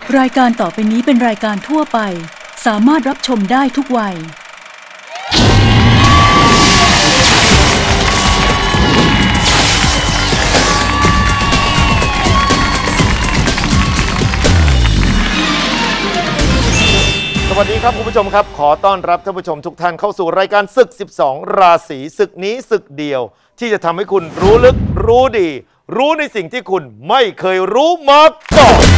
รายการต่อไปนี้เป็นรายการทั่วไปสามารถรับชมได้ทุกวัยสวัสดีครับคุณผู้ชมครับขอต้อนรับท่านผู้ชมทุกท่านเข้าสู่รายการศึก12ราศีศึกนี้ศึกเดียวที่จะทำให้คุณรู้ลึกรู้ดีรู้ในสิ่งที่คุณไม่เคยรู้มาก่อน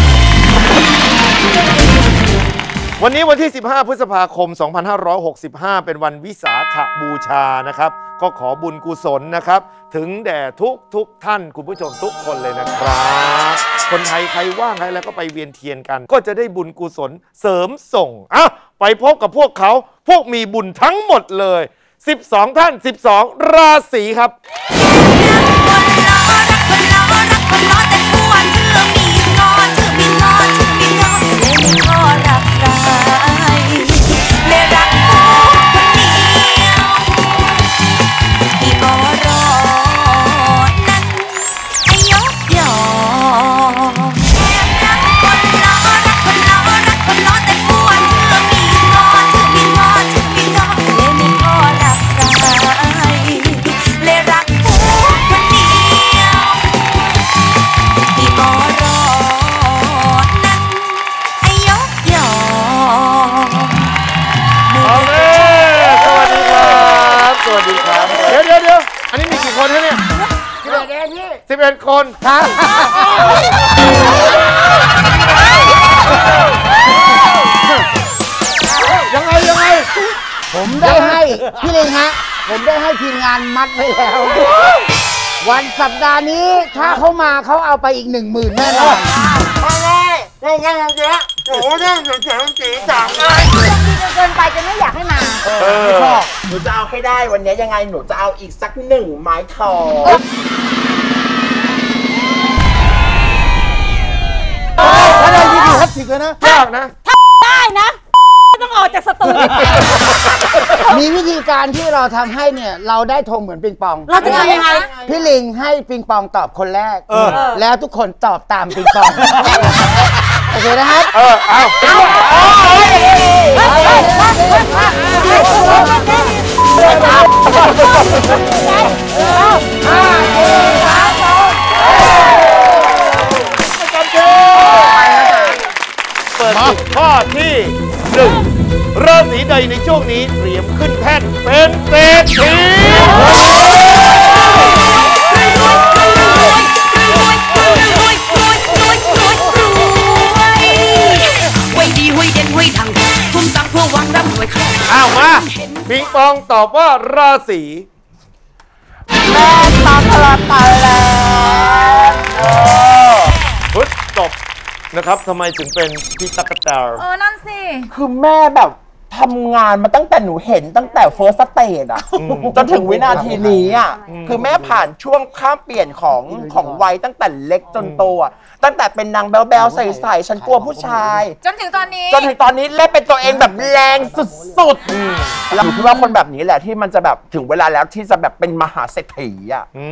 วันนี้วันที่15พฤษภาคม2565เป็นวันวิสาขบูชานะครับก็ขอบุญกุศลนะครับถึงแด่ทุกท่านคุณผู้ชมทุกคนเลยนะครับคนไทยใครว่างใครแล้วก็ไปเวียนเทียนกันก็จะได้บุญกุศลเสริมส่งไปพบกับพวกเขาพวกมีบุญทั้งหมดเลย12ท่าน12ราศีครับอันนี้มีกี่คนฮะเนี่ย11 คนครับยังไงผมได้ให้พี่ลิงฮะผมได้ให้ทีมงานมัดไว้แล้ววันสัปดาห์นี้ถ้าเขามาเขาเอาไปอีก10,000แน่นอนได้เยอะโอ้โหได้เสียงสีจังเลยเกินไปจะไม่อยากให้มาไม่ชอบหนูจะเอาให้ได้วันนี้ยังไงหนูจะเอาอีกสัก1 ไม้ทองถ้าได้วิธีแฮตติกเลยนะยากนะถ้าได้นะต้องออกจากสตูมีวิธีการที่เราทำให้เนี่ยเราได้ธงเหมือนปิงปองเราจะทำยังไงพี่ลิงให้ปิงปองตอบคนแรกแล้วทุกคนตอบตามปิงปองโอเคนะครับเอาเปิดข้อที่1ราศีใดในช่วงนี้เตรียมขึ้นแท่นเป็นเศรษฐีมาปิงปองตอบว่าราศีแม่ตาตะตะแล้วพฤษภนะครับทำไมถึงเป็นพี่ตั๊กแตนนั่นสิคือแม่แบบทำงานมาตั้งแต่หนูเห็นตั้งแต่ First Stage จนถึงวินาทีนี้คือแม่ผ่านช่วงข้ามเปลี่ยนของวัยตั้งแต่เล็กจนโตตั้งแต่เป็นนางแบ๊วๆใสๆฉันกลัวผู้ชายจนถึงตอนนี้เล่นเป็นตัวเองแบบแรงสุดๆแล้วคิดว่าคนแบบนี้แหละที่มันจะแบบถึงเวลาแล้วที่จะแบบเป็นมหาเศรษฐี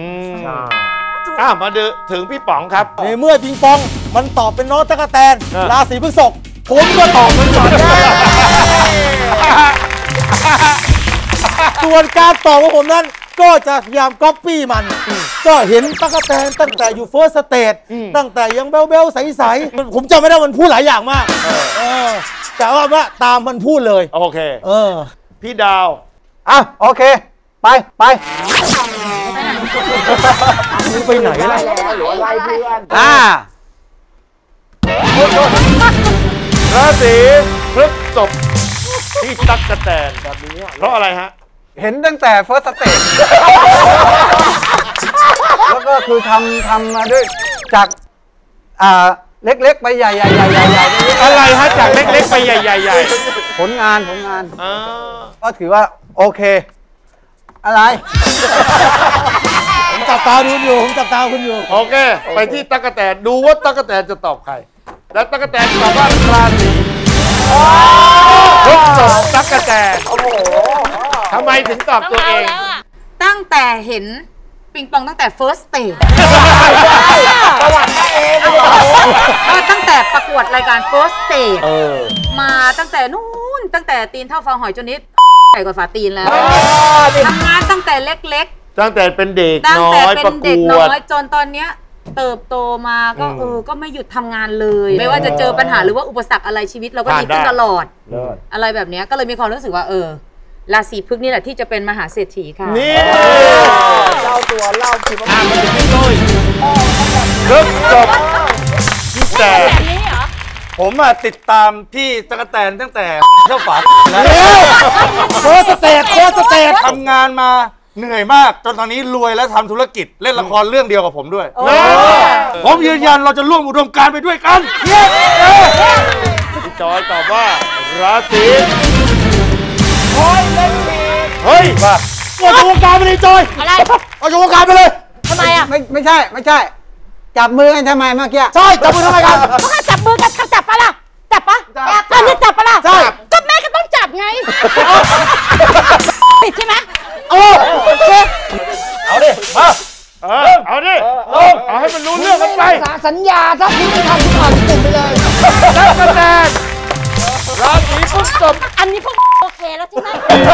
มาดูถึงพี่ป๋องครับในเมื่อปิงปองมันตอบเป็นน้องตั๊กแตนราศีพฤษภผมก็ตอบมันก่อนส่วนการตอบของผมนั้นก็จะพยายามก๊อปปี้มันก็เห็นตั๊กแตนตั้งแต่อยู่ First Stage ตั้งแต่ยังแบ๊วๆใสๆผมจำไม่ได้มันพูดหลายอย่างมากแต่ว่าตามมันพูดเลยโอเคพี่ดาวโอเคไปไปไหนล่ะหรือว่าไล่เพื่อนราศีพฤษภที่ตั๊กแตนแบบนี้เพราะอะไรฮะเห็นตั้งแต่ First Stage แล้วก็คือทำมาด้วยจากเล็กๆไปใหญ่ๆอะไรฮะจากเล็กๆไปใหญ่ผลงานก็ถือว่าโอเคอะไรผมจับตาคุณอยู่โอเคไปที่ตั๊กแตนดูว่าตั๊กแตนจะตอบใครและตั๊กแตนตอบว่าราศีพฤษภตั๊กแตนทำไมถึงตอบตัวเองตั้งแต่เห็น ปิงปองตั้งแต่ first stage ประวัติแม่เองตั้งแต่ประกวดวดรายการ First Stage มาตั้งแต่นู้นตั้งแต่ตีนเท่าฟองหอยจนนี้ใหญ่กว่าฝาตีนแล้วทำงานตั้งแต่เล็กๆตั้งแต่เป็นเด็กตั้งน้แต่อยเป็ประนกเด็กวน้อดยจนตอนเนี้ยเติบโตมาก็ก็ไม่หยุดทำงานเลย ไม่ว่าจะเจอปัญหาหรือว่าอุปสรรคอะไรชีวิตเราก็ดีขึ้นตลอดอะไรแบบเนี้ยก็เลยมีความรู้สึกว่าราศีพฤกษ์นี่แหละที่จะเป็นมหาเศรษฐีค่ะนี่เล่าตัวเล่าคิดว่ามาถึงพี่ตุ้ยพฤกษบแต่ผมติดตามพี่ตั๊กแตนตั้งแต่เท่าฝาแล้วโค้ชสเตททำงานมาเหนื่อยมากจนตอนนี้รวยและทำธุรกิจเล่นละครเรื่องเดียวกับผมด้วยผมยืนยันเราจะร่วมอุดมการณ์ไปด้วยกันพี่จอยตอบว่าราศีโอ้ยเล่นผิดเฮ้ยมาเอาจากวงการไปเลยจอยอะไรเอาจากวงการไปเลยทำไมอ่ะไม่ใช่จับมือกันทำไมเมื่อกี้ใช่จับมือทำไมกันก็ให้จับมือกันจับปะล่ะจับปะตอนนี้จับปะล่ะใช่ก็แม่ก็ต้องจับไงปิดใช่ไหมเอาดิมาเอาดิเอาให้มันรู้เรื่องกันไปสัญญาถ้าคุณไม่ทำคุณออกจากกลุ่มไปเลยตั๊กแตนราศีพฤษภอันนี้พวกโอเคแล้วใช่ไหม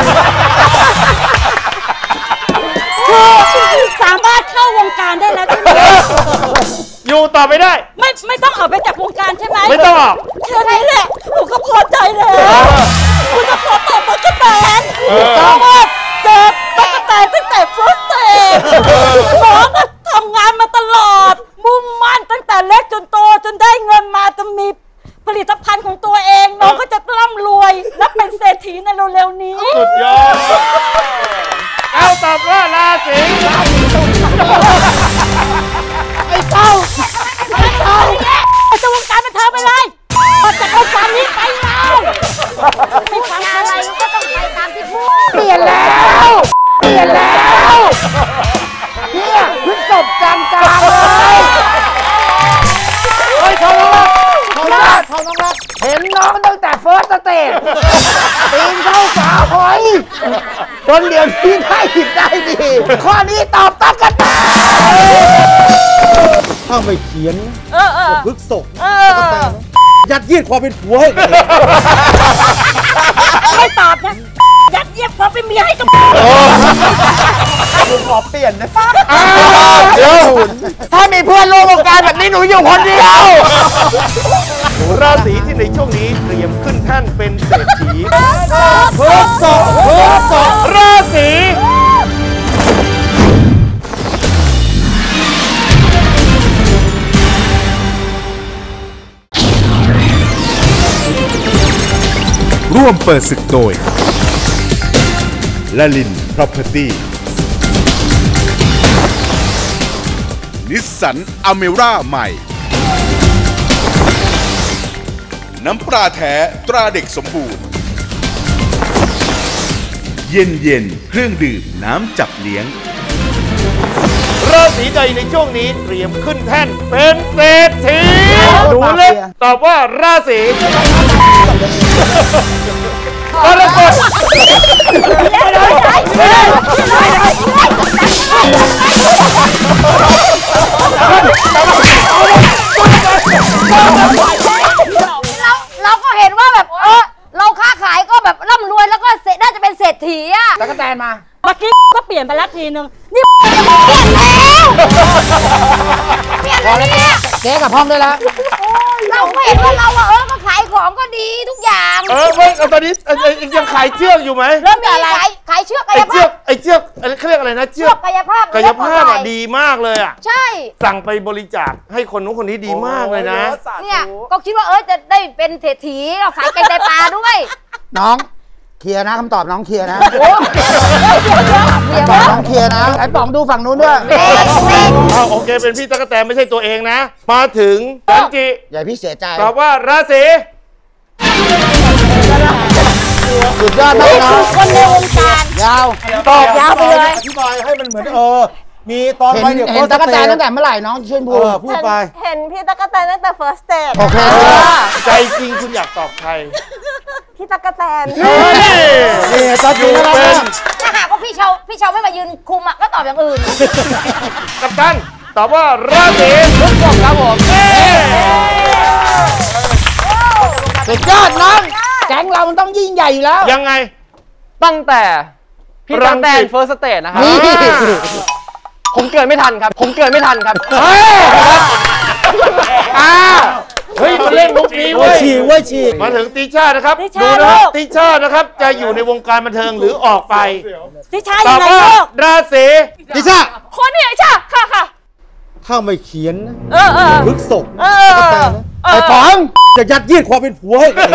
สามารถเข้าวงการได้แล้วใช่ไหมอยู่ต่อไปได้ไม่ต้องออกไปจากวงการใช่ไหมไม่ต้องออกแค่นี้แหละหนูก็พอใจแล้วคุณจะขอตอบตั๊กแตนเพราะว่าเจอตั๊กแตนตั้งแต่เฟิร์สเตจน้องก็ทำงานมาตลอดมุ่งมั่นตั้งแต่เล็กจนโตจนได้เงินมาจะมีผลิตภัณฑ์ของตัวเองน้องก็จะร่ำรวยและเป็นเศรษฐีในเร็วๆนี้สุดยอดเอาตอบว่าราศีไอ้เต้าจะวงการบันเทิงไปเลยออกจากวงการนี้ไปแล้วไม่ฟังอะไรก็ต้องไปตามที่พูดเปลี่ยนแล้วเนี่ยพฤษภกลางเลยเฮ้ยเขาแล้วเห็นน้องตั้งแต่เฟิร์สสเตจปีนเข้าฝาหอยจนเดี๋ยวนี้ได้ผิดได้ดีข้อนี้ตอบตั๊กแตนถ้าไม่เขียนพฤกษบยัดเยียดความเป็นผัวให้กันไม่ตอบนะยัดเยียดความเป็นเมียให้กับผมขอเปลี่ยนนะเดี๋ยวถ้ามีเพื่อนร่วมวงการแบบนี้หนูอยู่คนเดียวราศีที่ในช่วงนี้เตรียมขึ้นแท่นเป็นเศรษฐีพฤกษบราศีร่วมเปิดศึกโดยลลิน Property นิสสันอเมร่าใหม่น้ำปลาแท้ตราเด็กสมบูรณ์เย็นเครื่องดื่มน้ำจับเลี้ยงราศีใดในช่วงนี้เตรียมขึ้นแท่นเป็นเศรษฐีหนูเล็กตอบว่าราศีกรกฎเราก็เห็นว่าแบบเราค้าขายก็แบบร่ำรวยแล้วก็น่าจะเป็นเศรษฐีอะตั๊กแตนมาเมื่อกี้ก็เปลี่ยนไปแล้วทีนึงนี่เปลี่ยนแล้วเปลี่ยนแล้วเนี่ยเจ๊กับพ่อมได้แล้วเราก็เห็นว่าเราอะก็ขายของก็ดีทุกอย่างไม่ตอนนี้ยังขายเชือกอยู่ไหมเริ่มมีขายเชือกกายภาพไอ้เชือกเขาเรียกอะไรนะเชือกกายภาพกายภาพอ่ะดีมากเลยอ่ะใช่สั่งไปบริจาคให้คนนู้นคนนี้ดีมากเลยนะเนี่ยก็คิดว่าจะได้เป็นเศรษฐีเราขายไก่ไตปลาด้วยน้องเคลียร์นะคำตอบน้องเคลียร์นะโอ้เดี๋ยวบอกน้องเคลียร์นะไอ้ป๋องดูฝั่งนู้นด้วยโอเคเป็นพี่ตั๊กแตนไม่ใช่ตัวเองนะ มาถึงจันจิอย่าพี่เสียใจตอบว่าราศีสุดยอดมากน้องคนในวงการยาวตอบยาวไปเลยอธิบายให้มันเหมือนมีตอนเห็นไปเดี๋ยวเห็นตั๊กแตนตั้งแต่เมื่อไหร่น้องชื่นภูมิพูดไปเห็นพี่ตั๊กแตนตั้งแต่ first stage โอเคใจจริงคุณอยากตอบใครพี่ตั๊กแตนนี่ตอนนี้เป็เป็น นถ้าหากว่าพี่เชาไม่มายืนคุมอะก็ตอบอย่างอื่นกัปตันตอบว่าราศีพฤษภครับผมเรามันต้องยิ่งใหญ่อยู่แล้วยังไงตั้งแต่พี่ตั๊กแตนเฟิร์สสเตจนะครับ ผมเกิดไม่ทันครับ ผมเกิดไม่ทันครับเฮ้ยมันเล่นมุกนี้เว้ยฉีกมาถึงติช่านะครับติดูช่านะลูกติช่านะครับจะอยู่ในวงการบันเทิงหรือออกไปติช่าตยัอง บไงว่าลูกราศีดิช่าคนนี้ช่าค่ะถ้าไม่เขียนนะพพฤกษกเออไอ้ป๋องจะยัดเยียดความเป็นผัวให้กัน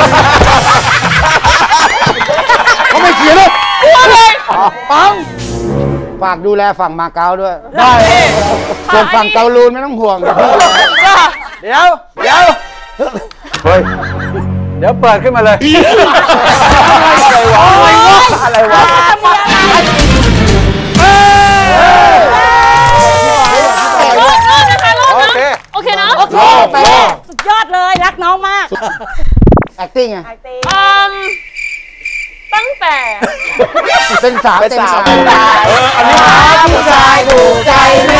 เขาไม่เขียนเลยปังฝากดูแลฝั่งมาเก๊าด้วย ได้ส่วนฝั่งเกาลูนไม่ต้องห่วงเดี๋ยวพี่เดี๋ยวเดี๋ยวเปิดขึ้นมาเลย อะไรวะโอเคนะ โอเคสุดยอดเลยรักน้องมาก acting ไงตั้งแต่เป็นสาวเต็มสาวอันนี้ผู้ชายถูกใจไม่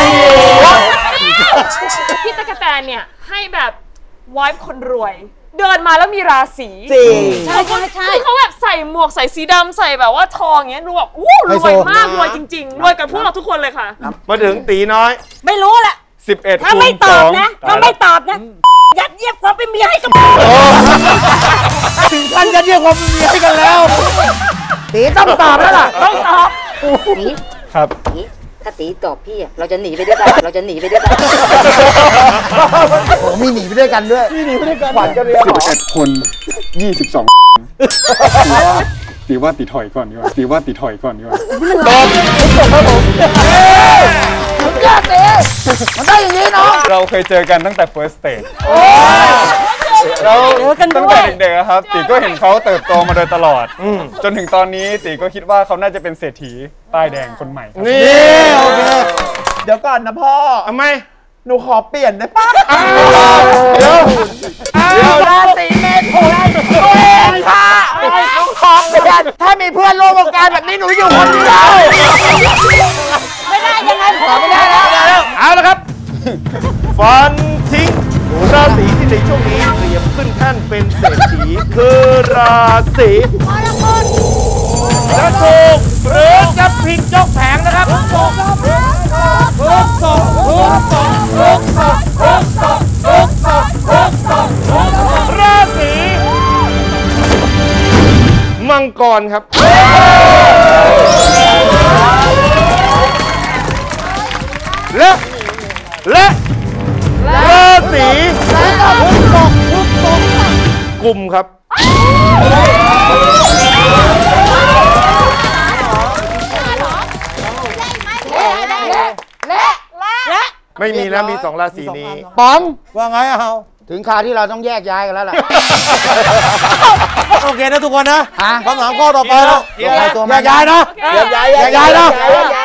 พี่ตั๊กแตนเนี่ยให้แบบวายคนรวย เดินมาแล้วมีราศีใช่คือเขาแบบใส่หมวกใส่สีดำใส่แบบว่าทองอย่างเงี้ยดูแบบอู้รวยมากรวยจริงๆรวยกับพวกเราทุกคนเลยค่ะมาถึงตีน้อยไม่รู้แหละ 11 ถ้าคูไม่ณตอบ 2 นะถ้าไม่ตอบนะยัดเยียดความเป็นเมียให้กับถึงขั้นยัดเยียดความเป็นเมียให้กันแล้วตีต้องตอบแล้วล่ะต้องตอบนี่ครับนี่ถ้าตีตอบพี่อะเราจะหนีไปด้วยกัน เราจะหนีไปด้วยกันโอ้มีหนีไปด้วยกันด้วยขวัญจะเรียนหรอ 11 คน 22 ตีว่าตีถอยก่อนดีกว่าตีว่าตีถอยก่อนดีกว่ายอดเตะมันได้อย่างนี้เนาะเราเคยเจอกันตั้งแต่ first stage เราเจอกันด้วยตั้งแต่เด็กๆอะครับตีก็เห็นเขาเติบโตมาโดยตลอดจนถึงตอนนี้ตีก็คิดว่าเขาน่าจะเป็นเศรษฐีป้ายแดงคนใหม่ครับนี่โอเคเดี๋ยวก่อนนะพ่อทำไมหนูขอเปลี่ยนได้ปะเดี๋ยวราศีเมถุนตัวเองค่ะหนูขอเปลี่ยนถ้ามีเพื่อนร่วมวงการแบบนี้หนูอยู่คนเดียวไม่ได้ยังไงขอไม่ได้แล้วเอาละครับ ฟันทิ้งราศีที่ในช่วงนี้เตรียมขึ้นแท่นเป็นเศรษฐีคือราศีจะถูกหรือจะผิดยกแผงนะครับราศีมังกรครับและราศีกุมครับไม่มีนะมี2ราศีนี้ป๋องว่าไงอะเฮาถึงคราวที่เราต้องแยกย้ายกันแล้วล่ะโอเคนะทุกคนนะฮะคำถามข้อต่อไปแล้วตัวใครตัวมันแยกย้ายนะแยกย้ายแยกย้ายนะ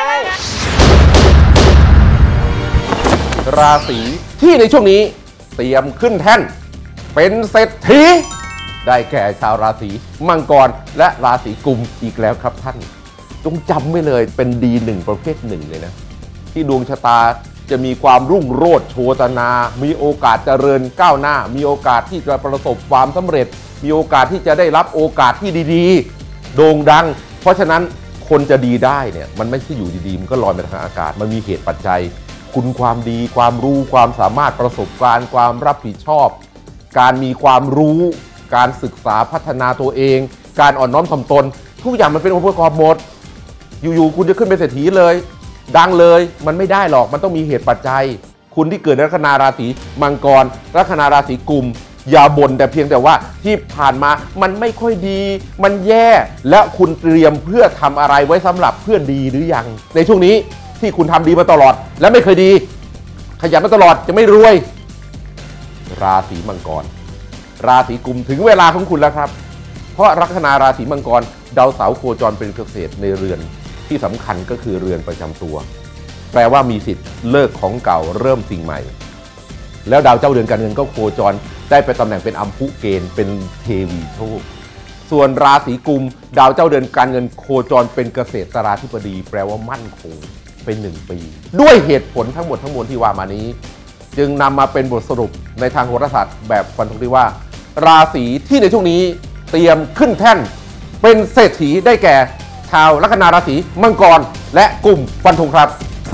ราศีที่ในช่วงนี้เตรียมขึ้นแท่นเป็นเศรษฐีได้แก่ชาวราศีมังกรและราศีกุมอีกแล้วครับท่านจงจำไว้เลยเป็นดีหนึ่งประเภทหนึ่งเลยนะที่ดวงชะตาจะมีความรุ่งโรจน์โชตนา มีโอกาสเจริญก้าวหน้า มีโอกาสที่จะประสบความสำเร็จ มีโอกาสที่จะได้รับโอกาสที่ดีๆโด่งดัง เพราะฉะนั้นคนจะดีได้เนี่ยมันไม่ใช่อยู่ดีๆมันก็ลอยมาทางอากาศมันมีเหตุปัจจัยคุณความดีความรู้ความสามารถประสบการณ์ความรับผิดชอบ การมีความรู้การศึกษาพัฒนาตัวเอง การอ่อนน้อมถ่อมตนทุกอย่างมันเป็นองค์ประกอบหมดอยู่ๆคุณจะขึ้นเป็นเศรษฐีเลยดังเลยมันไม่ได้หรอกมันต้องมีเหตุปัจจัยคุณที่เกิดในลัคนาราศีมังกรลัคนาราศีกุมอย่าบ่นแต่เพียงแต่ว่าที่ผ่านมามันไม่ค่อยดีมันแย่และคุณเตรียมเพื่อทำอะไรไว้สำหรับเพื่อนดีหรือยังในช่วงนี้ที่คุณทำดีมาตลอดและไม่เคยดีขยันมาตลอดจะไม่รวยราศีมังกรราศีกุมถึงเวลาของคุณแล้วครับเพราะลัคนาราศีมังกรดาวเสาร์โคจรเป็นเกษตรในเรือนที่สำคัญก็คือเรือนประจำตัวแปลว่ามีสิทธิ์เลิกของเก่าเริ่มสิ่งใหม่แล้วดาวเจ้าเรือนการเงินก็โคจรได้ไปตำแหน่งเป็นอัมพุเกณฑ์เป็นเทวีโชคส่วนราศีกุมดาวเจ้าเรือนการเงินโคจรเป็นเกษตราธิบดีแปลว่ามั่นคงเป็น1 ปีด้วยเหตุผลทั้งหมดทั้งมวลที่ว่ามานี้จึงนำมาเป็นบทสรุปในทางโหราศาสตร์แบบฟันธงที่ว่าราศีที่ในช่วงนี้เตรียมขึ้นแท่นเป็นเศรษฐีได้แก่ชาวลัคนาราศีมังกรและกลุ่มฟันธงครับ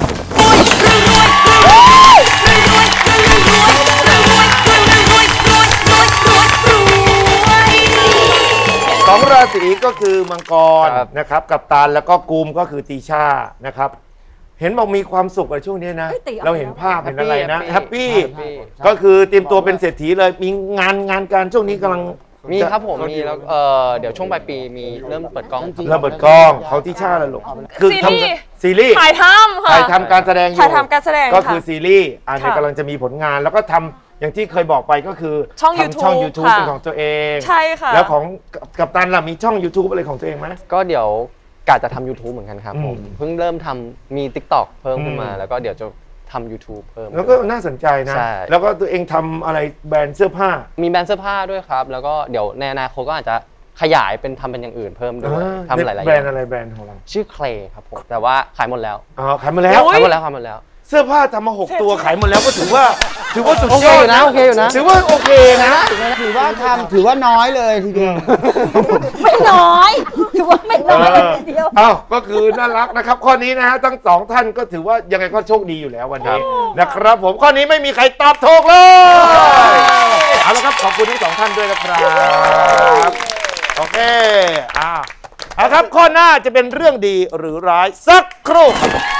สองราศีก็คือมังกรนะครับกัปตันแล้วก็กุมก็คือตีชานะครับเห็นบอกมีความสุขในช่วงนี้นะเราเห็นภาพเห็นอะไรนะแฮปปี้ก็คือเตรียมตัวเป็นเศรษฐีเลยมีงานการช่วงนี้กำลังมีครับผมมีแล้วเดี๋ยวช่วงปลายปีมีเริ่มเปิดกล้องเริ่มเปิดกล้องเขาที่ชาแล้วลูกคือทำซีรีส์ถ่ายทำค่ะถ่ายทำการแสดงอยู่ถ่ายทำการแสดงก็คือซีรีส์อันนี้กำลังจะมีผลงานแล้วก็ทำอย่างที่เคยบอกไปก็คือช่อง YouTube เป็นของตัวเองใช่ค่ะแล้วของกัปตันล่ะมีช่อง YouTube อะไรของตัวเองไหมก็เดี๋ยวกะจะทำ YouTube เหมือนกันครับผมเพิ่งเริ่มทำมี TikTok เพิ่มขึ้นมาแล้วก็เดี๋ยวจะทำ YouTube เพิ่มแล้วก็น่าสนใจนะแล้วก็ตัวเองทำอะไรแบรนด์เสื้อผ้ามีแบรนด์เสื้อผ้าด้วยครับแล้วก็เดี๋ยวในอนาคตก็อาจจะขยายเป็นทำเป็นอย่างอื่นเพิ่มด้วยทำหลายๆอย่างแบรนด์อะไรแบรนด์ของเราชื่อเคลครับผมแต่ว่าขายหมดแล้วขายหมดแล้วเสื้อผ้าทำมา6 ตัวขายหมดแล้วก็ถือว่าสุดยอดนะโอเคอยู่นะถือว่าโอเคนะถือว่าน้อยเลยทีเดียวไม่น้อยถือว่าไม่น้อยทีเดียวก็คือน่ารักนะครับข้อนี้นะฮะทั้ง2ท่านก็ถือว่ายังไงก็โชคดีอยู่แล้ววันนี้นะครับผมข้อนี้ไม่มีใครตอบถูกเลยเอาละครับขอบคุณทั้ง2ท่านด้วยนะครับโอเคเอาครับข้อหน้าจะเป็นเรื่องดีหรือร้ายสักครู่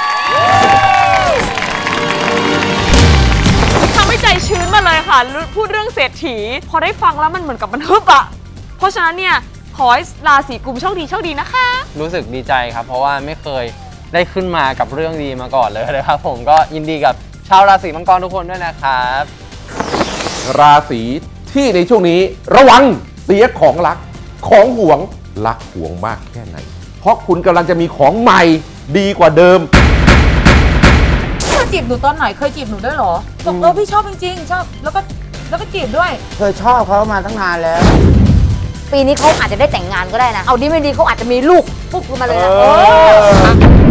ทำให้ใจชื้นมาเลยค่ะพูดเรื่องเศรษฐีพอได้ฟังแล้วมันเหมือนกับมันฮึบอ่ะเพราะฉะนั้นเนี่ยขอให้ราศีกุมโชคดีนะคะรู้สึกดีใจครับเพราะว่าไม่เคยได้ขึ้นมากับเรื่องดีมาก่อนเลยนะครับผมก็ยินดีกับชาวราศีมังกรทุกคนด้วยนะครับราศีที่ในช่วงนี้ระวังเสียของรักของหวงรักหวงมากแค่ไหนเพราะคุณกำลังจะมีของใหม่ดีกว่าเดิมเคยจีบหนูตอนไหนเคยจีบหนูด้วยหรอบอกพี่ชอบจริงๆชอบแล้วก็จีบด้วยเคยชอบเขามาตั้งนานแล้วปีนี้เขาอาจจะได้แต่งงานก็ได้นะเอาดีไม่ดีเขาอาจจะมีลูกปุ๊บขึ้นมาเลยนะ